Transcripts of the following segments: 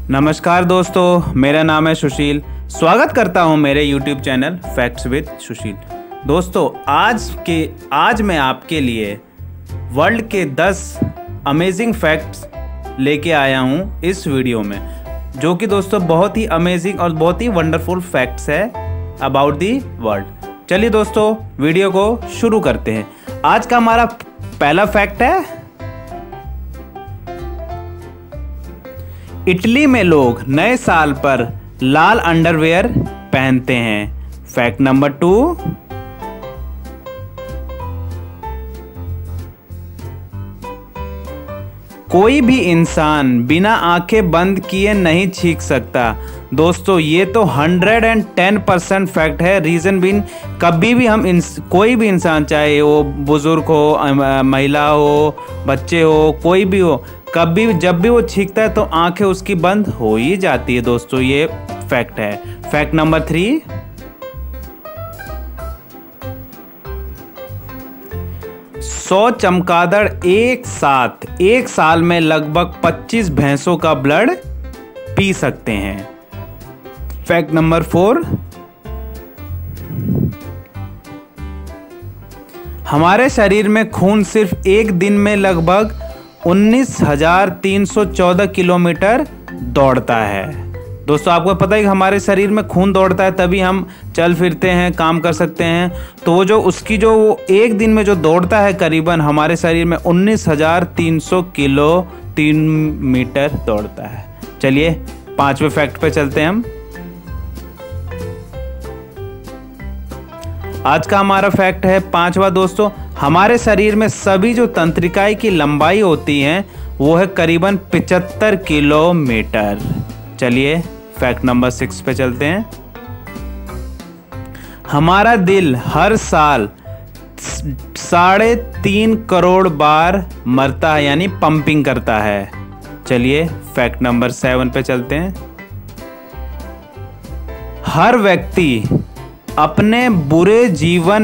नमस्कार दोस्तों, मेरा नाम है सुशील। स्वागत करता हूं मेरे YouTube channel facts with Sushil. दोस्तों आज मैं आपके लिए वर्ल्ड के 10 अमेजिंग फैक्ट्स लेके आया हूं इस वीडियो में, जो कि दोस्तों बहुत ही अमेजिंग और बहुत ही वंडरफुल फैक्ट्स है अबाउट दी वर्ल्ड। चलिए दोस्तों वीडियो को शुरू करते हैं। आज का हमारा पहला फैक्ट है, इटली में लोग नए साल पर लाल अंडरवेयर पहनते हैं। फैक्ट नंबर 2, कोई भी इंसान बिना आंखें बंद किए नहीं छींक सकता। दोस्तों ये तो 110% फैक्ट है। रीज़न बीन, कभी भी हम कोई भी इंसान, चाहे वो बुजुर्ग हो, महिला हो, बच्चे हो, कोई भी हो, कभी जब भी वो छींकता है तो आंखें उसकी बंद हो ही जाती है। दोस्तों ये फैक्ट है। फैक्ट नंबर 3, सौ चमगादड़ एक साल में लगभग 25 भैंसों का ब्लड पी सकते हैं। फैक्ट नंबर 4, हमारे शरीर में खून सिर्फ एक दिन में लगभग 19,314 किलोमीटर दौड़ता है। दोस्तों आपको पता है कि हमारे शरीर में खून दौड़ता है तभी हम चल फिरते हैं, काम कर सकते हैं। तो वो जो उसकी जो वो एक दिन में जो दौड़ता है, करीबन हमारे शरीर में 19,300 किलोमीटर दौड़ता है। चलिए 5वें फैक्ट पे चलते हैं हम। आज का हमारा फैक्ट है 5वां दोस्तों, हमारे शरीर में सभी जो तंत्रिकाएं की लंबाई होती है वो है करीबन 75 किलोमीटर। चलिए फैक्ट नंबर 6 पे चलते हैं। हमारा दिल हर साल 3.5 करोड़ बार मरता है, यानी पंपिंग करता है। चलिए फैक्ट नंबर 7 पे चलते हैं। हर व्यक्ति अपने पूरे जीवन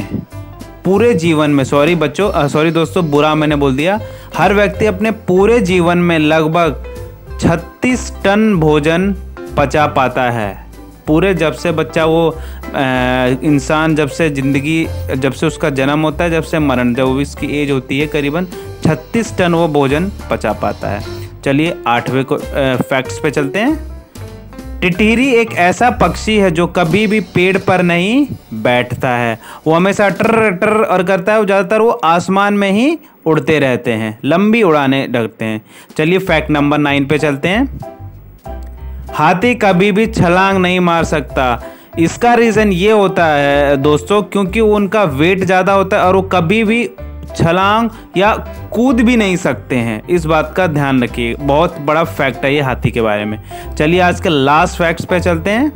में सॉरी दोस्तों, बुरा मैंने बोल दिया। हर व्यक्ति अपने पूरे जीवन में लगभग 36 टन भोजन पचा पाता है। पूरे जब से बच्चा इंसान जब से उसका जन्म होता है, जब से मरण, जब इसकी एज होती है, करीबन 36 टन वो भोजन पचा पाता है। चलिए 8वें फैक्ट्स पे चलते हैं। टिटहरी एक ऐसा पक्षी है जो कभी भी पेड़ पर नहीं बैठता है। वो हमेशा टर टर और करता है। वो ज़्यादातर वो आसमान में ही उड़ते रहते हैं, लंबी उड़ाने लगते हैं। चलिए फैक्ट नंबर 9 पे चलते हैं। हाथी कभी भी छलांग नहीं मार सकता। इसका रीज़न ये होता है दोस्तों, क्योंकि उनका वेट ज़्यादा होता है और वो कभी भी छलांग या कूद भी नहीं सकते हैं। इस बात का ध्यान रखिए, बहुत बड़ा फैक्ट है ये हाथी के बारे में। चलिए आज के लास्ट फैक्ट्स पे चलते हैं।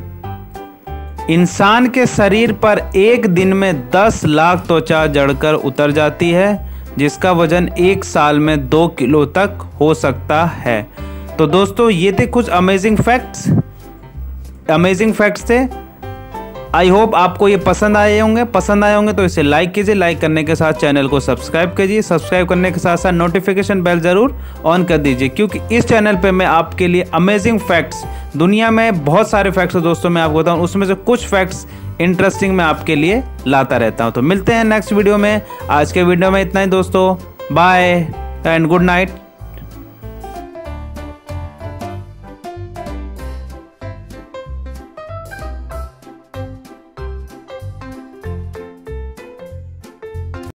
इंसान के शरीर पर एक दिन में 10 लाख त्वचा जड़कर उतर जाती है, जिसका वजन 1 साल में 2 किलो तक हो सकता है। तो दोस्तों ये थे कुछ अमेजिंग फैक्ट्स थे। आई होप आपको ये पसंद आए होंगे तो इसे लाइक कीजिए। लाइक करने के साथ चैनल को सब्सक्राइब कीजिए। सब्सक्राइब करने के साथ साथ नोटिफिकेशन बेल ज़रूर ऑन कर दीजिए, क्योंकि इस चैनल पे मैं आपके लिए अमेजिंग फैक्ट्स, दुनिया में बहुत सारे फैक्ट्स दोस्तों मैं आपको बताऊँ, उसमें से कुछ फैक्ट्स इंटरेस्टिंग मैं आपके लिए लाता रहता हूँ। तो मिलते हैं नेक्स्ट वीडियो में। आज के वीडियो में इतना ही दोस्तों। Bye and good night.